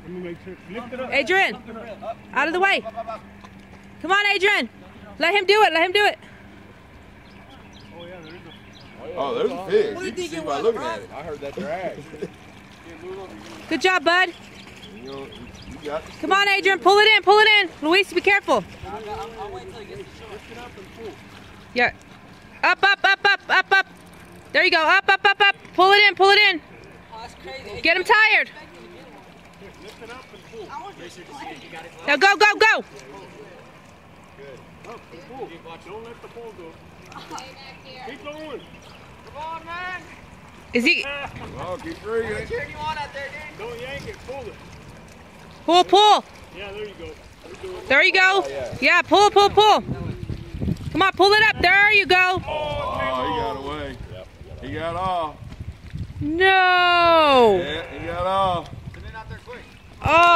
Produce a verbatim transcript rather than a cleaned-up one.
Adrian, out of the way. Come on, Adrian. Let him do it. Let him do it. Oh, there's a fish. You can see by looking at it. I heard that drag. Good job, bud. You know, you got Come on, Adrian. Pull it in. Pull it in. Luis, be careful. I'll wait till he gets the shore. Yeah. Up, up, up, up, up, up. There you go. Up, up, up, up. Pull it in. Pull it in. Oh, that's crazy. Get him tired. Now go, go, go. Don't let the ball go. Keep going. Come on, man. Is he? Oh, keep freaking. Cheering you on out there, dude. Don't yank it. Pull it. Pull, pull. Yeah, there you go. There you go. Yeah, pull, pull, pull. Come on, pull it up. There you go. Oh, he got away. He got off. No. Yeah, he got off. Get in out there quick. Oh.